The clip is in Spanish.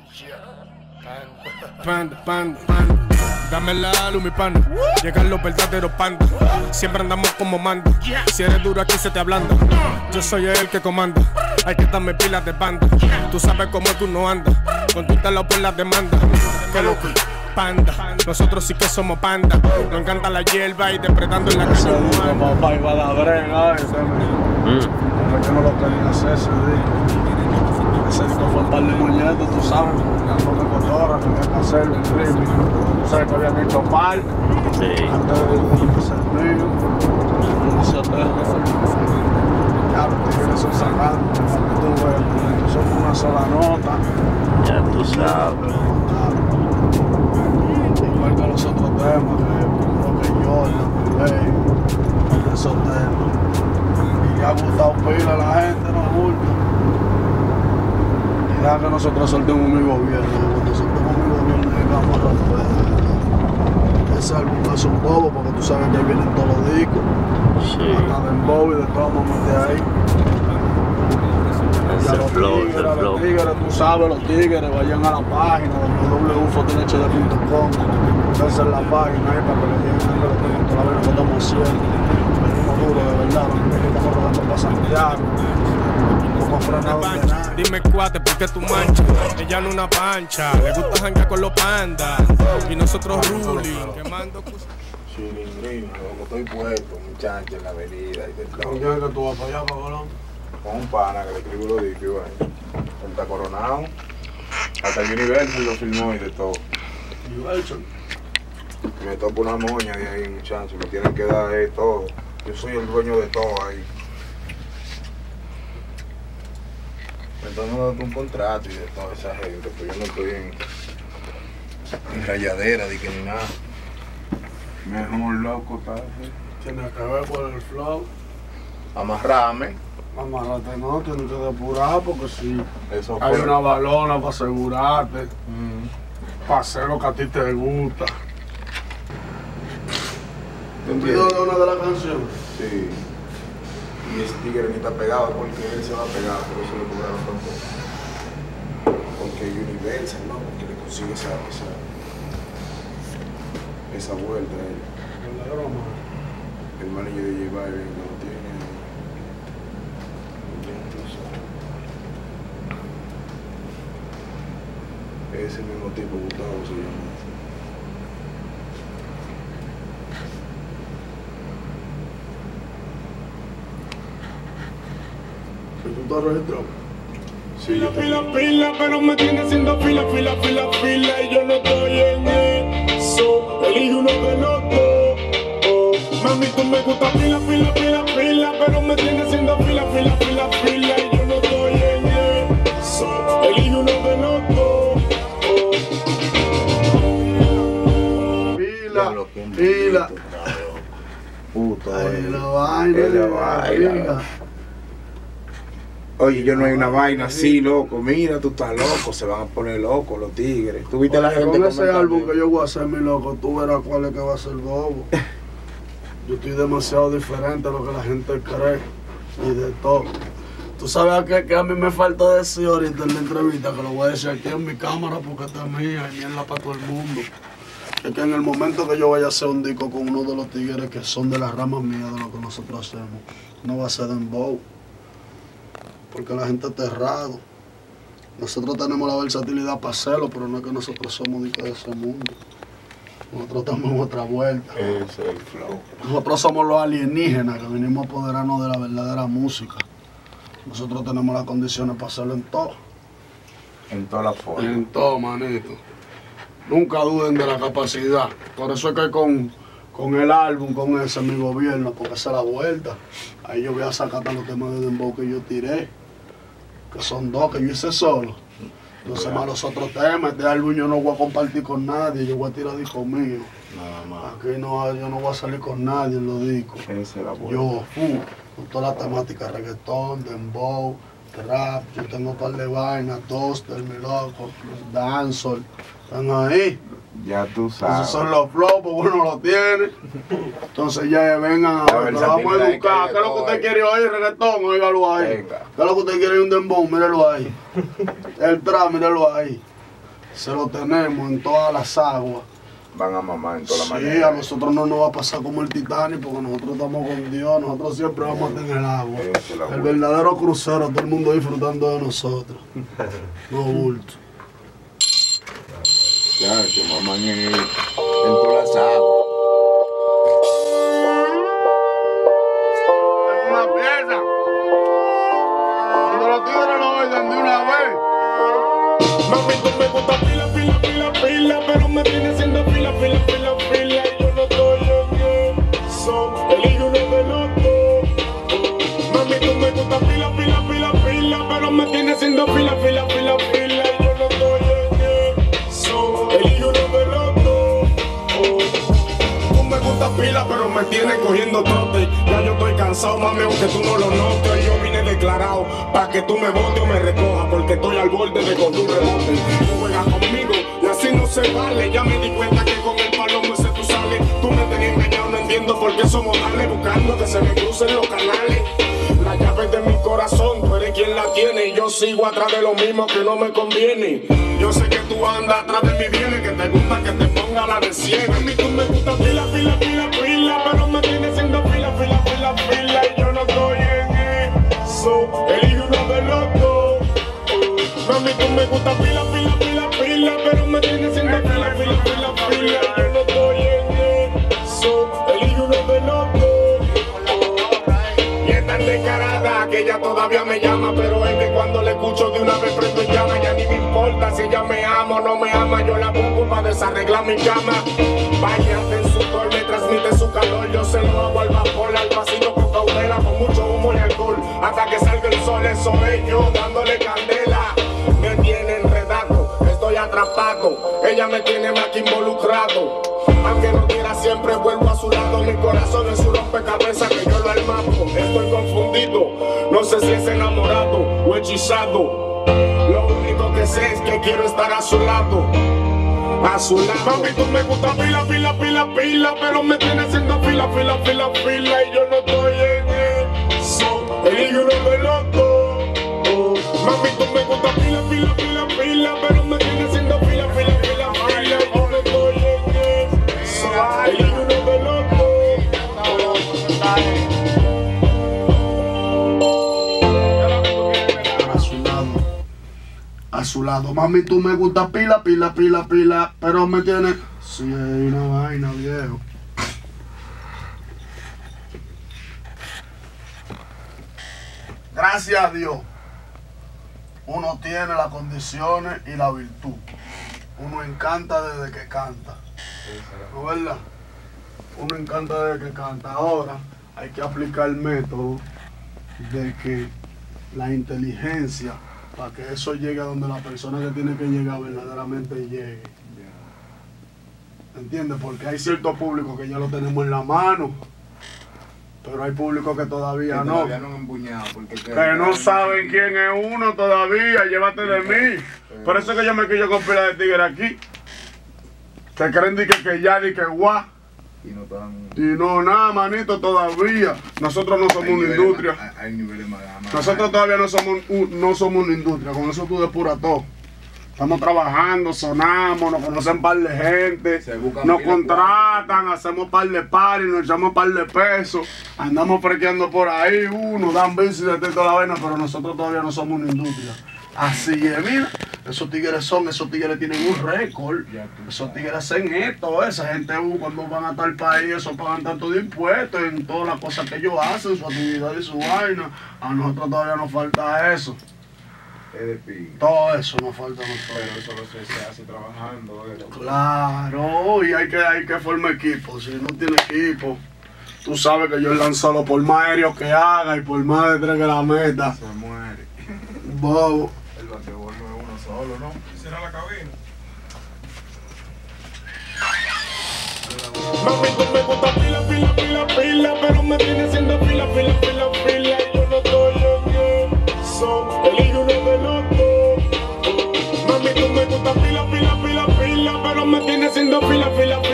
Panda. Dame la luz, mi pana. Llegan los verdaderos pandas. Siempre andamos como manda. Si eres duro aquí se te ablanda. Yo soy el que comanda. Hay que darme pilas de banda. Tú sabes cómo tú no andas. Con tu talo por las demandas. Que lo que panda. Nosotros sí que somos panda. Nos encanta la hierba y depredando en la calle. Papá iba a la brega. Yo no lo quería hacer ese día. Ese disco fue un par de muñecos, tú sabes. La foto de cotorra, tenía que hacer el ritmo. Tú sabes que habían hecho par. Sí. Antes de empezar el mío. Ya los tigres son sacando. Eso fue una sola nota. Ya tú sabes. Igual que los otros temas, que Jordan, esos temas. Y ha gustado pila a la gente, no gusta. Y deja que nosotros soltemos mi gobierno. Cuando soltemos mi gobierno, llegamos a romper. Ese álbum es un bobo, porque tú sabes que ahí vienen todos los discos. Sí. Hasta dembow y de todo vamos a meter ahí. Ese flow. Los tigres, tú sabes, los tigres, vayan a la página www.fotonhd.com. Esa es la página ahí para que le lleguen toda la vez que estamos haciendo. Venimos duros de verdad, que estamos rodando para Santiago. Como frenado de nada. Dime cuate, ¿por qué tú manchas? Ella no una pancha, le gusta janguear con los pandas. Y nosotros ruling, quemando cosas. Chilindrino, loco, estoy puesto, muchacho, en la avenida y del ¿Con quién es que tú vas para allá, para Colón? con un pana que le escribo los discos, él está coronado. Hasta el Universal lo filmó y de todo. Universal. Me toca una moña de ahí, muchacho, me tienen que dar todo. Yo soy el dueño de todo ahí. Entonces me dan un contrato y de toda esa gente, pues yo no estoy en rayadera de que ni nada. Mejor loco, tal vez. Tiene que ver por el flow. Amarrame. Amarrate, no, tienes que depurar porque si Eso hay fue. una balona para asegurarte, para hacer lo que a ti te gusta. ¿Te entiendes de una de las canciones? Sí. Y ese tigre ni está pegado porque él se va a pegar, por eso le cobraron tanto. Porque Universal, ¿no? Porque le consigue esa vuelta a él. La broma. El manager de J Balvin no lo tiene. Ese mismo tipo, Gustavo, se llama. ¿Y tú estás registrado? Sí, yo Fila, pero me tiene haciendo fila. Y yo no estoy en eso. Elige uno de los dos. Mami, tú me gusta fila. Pero me tiene haciendo fila. Y yo no estoy en eso. Elige uno de los dos. Pila. Puto, Ay, la vaina. Oye, yo no hay una vaina así, loco. Mira, tú estás loco. Se van a poner locos los tigres. ¿Tú viste la gente Con ese comentando? álbum que yo voy a hacer, mi loco, tú verás cuál es que va a ser bobo. Yo estoy demasiado diferente a lo que la gente cree y de todo. Tú sabes que a mí me falta decir ahorita en la entrevista, que lo voy a decir aquí en mi cámara porque esta es mía y mierda para todo el mundo. Es que en el momento que yo vaya a hacer un disco con uno de los tigres que son de las ramas mías de lo que nosotros hacemos, no va a ser dembow. Porque la gente está errado. Nosotros tenemos la versatilidad para hacerlo, pero no es que nosotros somos de ese mundo. Nosotros estamos en otra vuelta. Ese es el flow. Nosotros somos los alienígenas que venimos a apoderarnos de la verdadera música. Nosotros tenemos las condiciones para hacerlo en todo. En todas las formas. En todo, manito. Nunca duden de la capacidad. Por eso es que con el álbum, con ese, mi gobierno, porque esa es la vuelta. Ahí yo voy a sacar hasta los temas de dembow que yo tiré, que son dos que yo hice solo. Entonces, más los otros temas, este álbum yo no voy a compartir con nadie, yo voy a tirar discos míos. Nada más. Aquí no, yo no voy a salir con nadie en los discos. Esa es la vuelta. Yo, con toda la temática, reggaetón, dembow, rap, yo tengo un par de vainas, toaster, mi loco, dancehall, están ahí. Ya tú sabes. Esos son los flows, pues uno los tiene. Entonces ya vengan a ver, vamos a educar. ¿Qué es lo que usted quiere oír? Reggaetón, óigalo ahí. Venga. ¿Qué es lo que usted quiere oír? Un dembow, míralo ahí. El trap, míralo ahí. se lo tenemos en todas las aguas. Van a mamar en toda la Sí, mañana. a nosotros no nos va a pasar como el Titanic porque nosotros estamos con Dios, nosotros siempre vamos a estar en el agua. Esa es la El buena. verdadero crucero, todo el mundo disfrutando de nosotros. No bulto. Chacho, mamán en todas las aguas. Es una pieza. Cuando los tigres lo oigan de una vez. Mami, tú me gusta pila, pila, pila, pila, pero me tienes haciendo pila, pila, pila, pila, y yo no estoy en eso. Elige uno de los dos. Mami, tú me gusta pila, pila, pila, pila, pero me tienes haciendo pila, pila, pila, pila, y yo no estoy en eso. Elige uno de los dos. Tú me gusta pila, pero me tienes cogiendo trote. Ya yo estoy cansado, mami, aunque tú no lo notes. Yo vine declarado pa' que tú me botes o me recojas, porque estoy al borde de con tu rebote. Tú juegas conmigo y así no se vale. Ya me di cuenta que con el palomo ese tú sales. Tú me tenías engañado, no entiendo por qué somos dales, buscando que se me crucen los canales. La llave de mi corazón, tú eres quien la tiene, y yo sigo atrás de lo mismo que no me conviene. Yo sé que tú andas atrás de mi bienes, que te gusta que te ponga la de 100. A mí tú me gusta pila, pila, pila, pila, pero me tienes siendo pila, pila, pila, pila, y yo no estoy en eso. Elige uno de los dos. Mami, tú me gusta pila, pila, pila, pila, pero me tienes siendo pila, pila, pila, pila, y yo no estoy en eso. Elige uno de los dos. Y es tan descarada que ella todavía me llama, pero es que cuando le escucho de una vez prendo en llama. Ya ni me importa si ella me ama o no me ama, yo la busco para desarreglar mi cama. Bañate en su sol, me transmite su calor, yo se lo hago al vapor, al pasito con cautela, con mucho humo y alcohol, hasta que salga el sol. Eso es yo dándole candela. Me tiene enredado, estoy atrapado, ella me tiene más que involucrado. Aunque no quiera, siempre vuelvo a su lado. Mi corazón es un rompecabezas que yo lo armado. Estoy confundido, no sé si es enamorado o hechizado. Lo único que sé es que quiero estar a su lado. A su lado. Mami, tú me gusta pila, pila, pila, pila, pero me tienes haciendo pila, pila, pila, pila, y yo no estoy en eso. Elige uno de los dos. Mami, tú me gusta pila, pila, pila, pila, pero me tienes haciendo pila, pila, pila, pila, y yo no estoy en eso. Elige uno de los dos. A su lado. A su lado. Mami, tú me gusta pila, pila, pila, pila, pero me tienes... Sí, hay una vaina, viejo. Gracias a Dios, uno tiene las condiciones y la virtud. Uno encanta desde que canta. ¿No es verdad? Uno encanta desde que canta. Ahora hay que aplicar el método de que la inteligencia, para que eso llegue a donde la persona que tiene que llegar verdaderamente llegue. ¿Entiendes? Porque hay cierto público que ya lo tenemos en la mano, pero hay público que todavía no. Todavía no han empuñado porque Que no saben quién es uno todavía, llévate de mí. Por eso es que yo me quillo con pila de tigre aquí. Que creen que ya, ni que guá. y no están. Y no, nada, manito, todavía. Nosotros no somos una industria. Hay niveles más. Nosotros todavía no somos una industria. Con eso tú depuras todo. Estamos trabajando, sonamos, nos conocen un par de gente, nos contratan, hacemos un par de paris, nos echamos un par de pesos, andamos frequeando por ahí, nos dan bici de toda la vaina, pero nosotros todavía no somos una industria. Así es, mira, esos tigres tienen un récord, esos tigres hacen esto, esa gente cuando van a tal país, eso pagan tanto de impuestos en todas las cosas que ellos hacen, su actividad y su vaina. A nosotros todavía nos falta eso. Todo eso nos falta a nosotros. Pero eso se hace trabajando. Claro, y hay que formar equipo. Si no tiene equipo, tú sabes que yo lanzalo por más aéreo que haga y por más de tres que la meta. Se muere. Bobo. El basquetbol no es uno solo, ¿no? ¿Será la cabina? Mami, tú me gusta pila, pila, pila, pila, pero me tienes siendo pila, pila, pila, pila, y yo no estoy en eso. Elige uno de los dos. Mami, tú me gusta pila, pila, pila, pila, pero me tienes siendo pila, pila,